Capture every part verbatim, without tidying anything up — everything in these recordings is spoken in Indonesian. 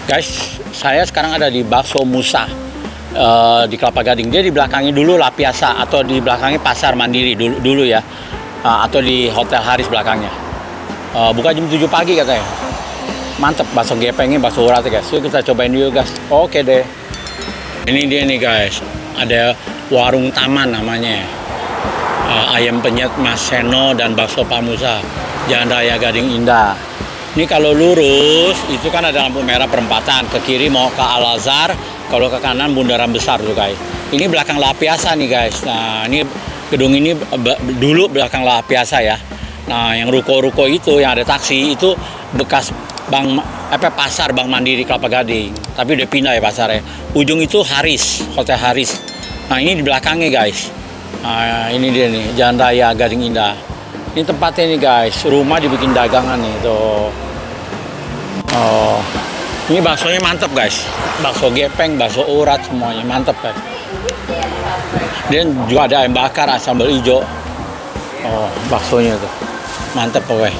Guys, saya sekarang ada di Bakso Musa uh, di Kelapa Gading. Dia di belakangnya dulu La Piazza atau di belakangnya Pasar Mandiri dulu, dulu ya, uh, atau di Hotel Haris belakangnya. Uh, buka jam tujuh pagi katanya. Mantep bakso gepengnya, bakso urat guys. Yuk kita cobain dulu guys. Oke deh. Ini dia nih guys. Ada warung taman namanya. Uh, ayam penyet Mas Seno dan bakso Pak Musa. Jalan Raya Gading Indah. Ini kalau lurus itu kan ada lampu merah perempatan, ke kiri mau ke Al Azhar, kalau ke kanan Bundaran Besar tuh guys. Ini belakang La Piazza nih guys. Nah ini gedung ini dulu belakang La Piazza ya. Nah yang ruko-ruko itu yang ada taksi itu bekas Bank apa pasar Bank Mandiri Kelapa Gading. Tapi udah pindah ya pasarnya. Ujung itu Haris, Hotel Haris. Nah ini di belakangnya guys. Nah ini dia nih Jalan Raya Gading Indah. Ini tempatnya nih guys. Rumah dibikin dagangan nih tuh. Oh, ini baksonya mantep guys, bakso gepeng, bakso urat semuanya mantep guys. Dan juga ada ayam bakar, sambal hijau. Oh, baksonya tuh mantep pokoknya.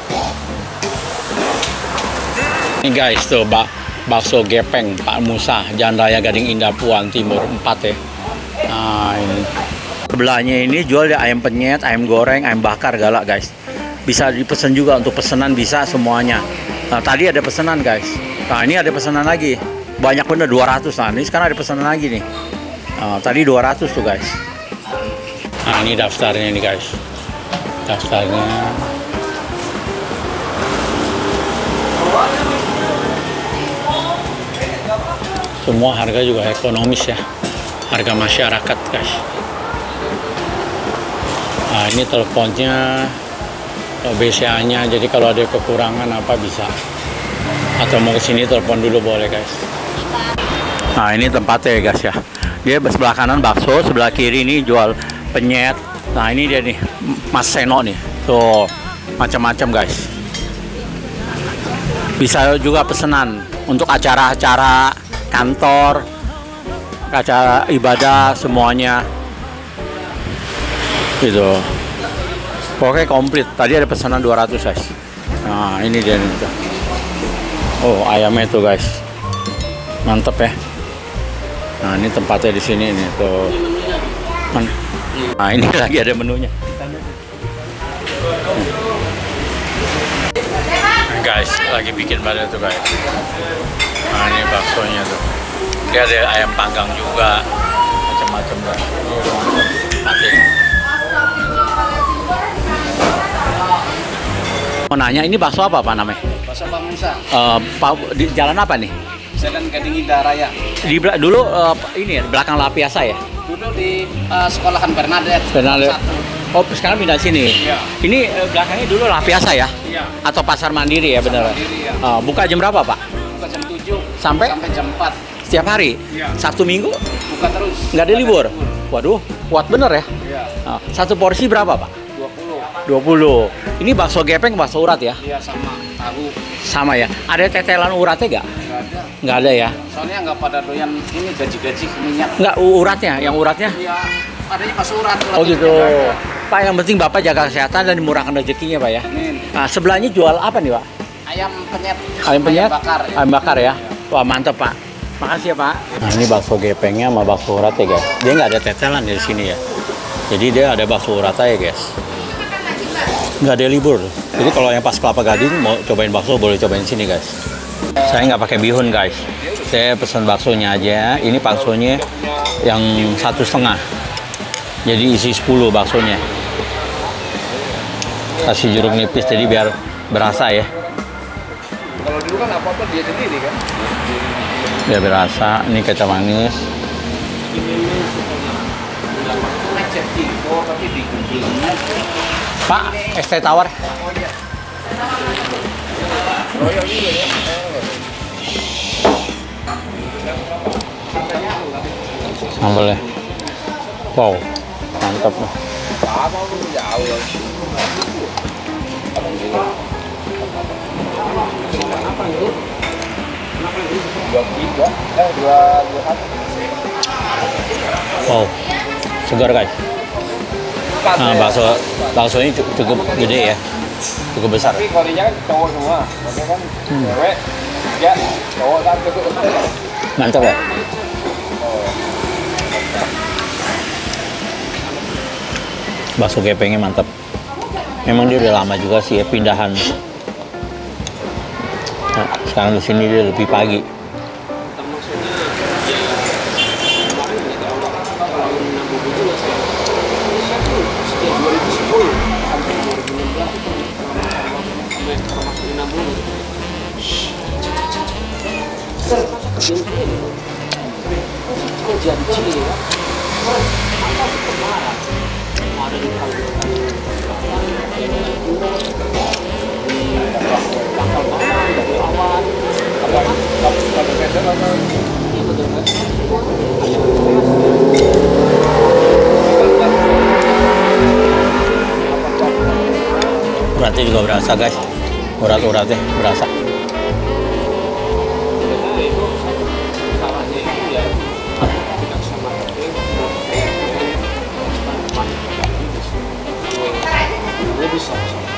Ini guys tuh bak bakso gepeng Pak Musa, Jalan Raya Gading Indah Puan Timur empat ya. Nah ini sebelahnya ini jual ayam penyet, ayam goreng, ayam bakar galak guys. Bisa dipesan juga untuk pesanan bisa semuanya. Nah, tadi ada pesanan guys. Nah, ini ada pesanan lagi. Banyak bener dua ratus. Nah, ini sekarang ada pesanan lagi nih. Nah, tadi dua ratus tuh guys. Nah, ini daftarnya nih guys. Daftarnya. Semua harga juga ekonomis ya. Harga masyarakat guys. Nah, ini teleponnya. B C A-nya, jadi kalau ada kekurangan apa bisa, atau mau kesini telepon dulu boleh guys. Nah ini tempatnya ya guys ya, dia sebelah kanan bakso, sebelah kiri ini jual penyet. Nah ini dia nih Mas Seno nih, tuh macam-macam guys. Bisa juga pesanan untuk acara-acara kantor, acara ibadah semuanya gitu. Oke komplit. Tadi ada pesanan dua ratus guys. Nah ini dia nih. Oh ayamnya tuh guys. Mantep ya. Nah ini tempatnya di sini nih tuh. Nah ini lagi ada menunya. Hmm. Guys lagi bikin pada tuh guys. Nah ini baksonya tuh. Dia ada ayam panggang juga. Macam-macam lah. Mau nanya ini bakso apa Pak namanya? Bakso Pak Musa. Uh, Pak di jalan apa nih? Jalan Gading Indah Raya. Di dulu uh, ini ya, belakang La Piazza ya? Dulu di uh, sekolahan Bernadette. Bernadette. Oh sekarang pindah sini. Iya. Ini uh, belakangnya dulu La Piazza ya? Iya. Atau Pasar Mandiri ya benar? Mandiri ya. Uh, buka jam berapa Pak? Buka jam tujuh. Sampai? Sampai jam empat. Setiap hari? Iya. Sabtu Minggu? Buka terus. Nggak ada libur? Waduh, kuat bener ya? Iya. Uh, satu porsi berapa Pak? dua puluh. dua puluh. Ini bakso gepeng, bakso urat ya? Iya sama tahu. Sama ya. Ada tetelan uratnya nggak? Nggak ada. Nggak ada ya? Soalnya nggak pada doyan ini gaji-gaji minyak. Nggak uratnya, yang uratnya? Iya. Adanya bakso urat. Oh gitu. Pak yang penting Bapak jaga kesehatan dan dimurahkan rezekinya Pak ya. Amin. Nah sebelahnya jual apa nih Pak? Ayam penyet. Ayam penyet? Ayam bakar. Ya. Ayam bakar ya. Wah mantep Pak. Makasih ya Pak. Nah ini bakso gepengnya sama bakso urat ya guys. Dia nggak ada tetelan di sini ya. Jadi dia ada bakso urat aja guys. Nggak ada libur. Jadi kalau yang pas Kelapa Gading mau cobain bakso boleh cobain sini guys. Saya nggak pakai bihun guys. Saya pesan baksonya aja. Ini baksonya yang satu setengah. Jadi isi sepuluh baksonya. Kasih jeruk nipis jadi biar berasa ya. Kalau dulu kan apa-apa dia sendiri kan. Biar berasa. Ini kecap manis. Pak, es teh tawar. Boleh. Wow, mantap. Wow, segar guys. Nah, bakso baksonya cukup gede ya, cukup besar. Tapi kualinya kan cowok semua, makanya kan cewek Ya, bawa kan ke Mantap ya. Bakso gepengnya mantap. Memang dia udah lama juga sih ya pindahan. Nah, sekarang di sini dia lebih pagi. Uratnya juga berasa guys, urat-uratnya berasa. Bisa,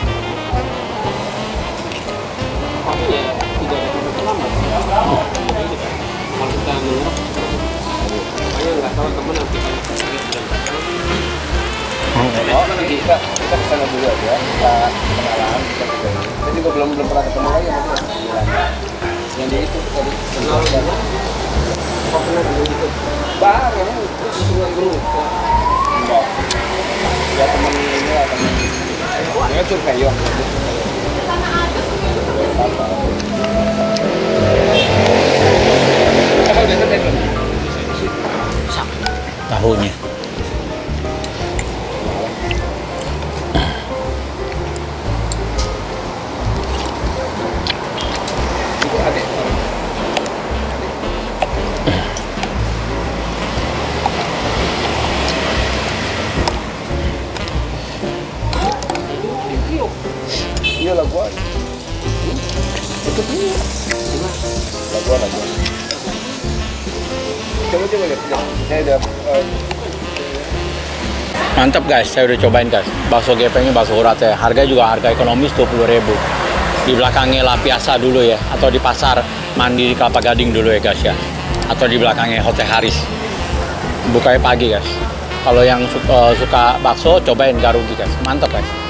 tapi ya tidak ada tempat terlambat. Kalau kita menyerap, makanya nggak tahu teman nanti kalau kita Oh, nanti kita kita kesana dulu aja, kita kenalan, kita juga. Kita juga belum belum pernah ketemu lagi sama dia. Yang di itu tadi. kenal dulu. Kok pernah dulu gitu? Bareng. Terus dua dulu. Enggak. Ya teman ini lah teman. Dia tuh kayak Tahunya. itu ada. Iya lah gua. Itu dia. Lah gua lah gua. Coba coba lihat. Saya udah eh, Mantap guys, saya udah cobain guys. Bakso gepengnya bakso urat ya. Harga juga harga ekonomis dua puluh ribu. Di belakangnya La Piazza dulu ya, atau di pasar Mandiri Kelapa Gading dulu ya guys ya. Atau di belakangnya Hotel Haris. Bukanya pagi guys. Kalau yang suka, suka bakso, cobain, gak rugi guys. Mantap guys.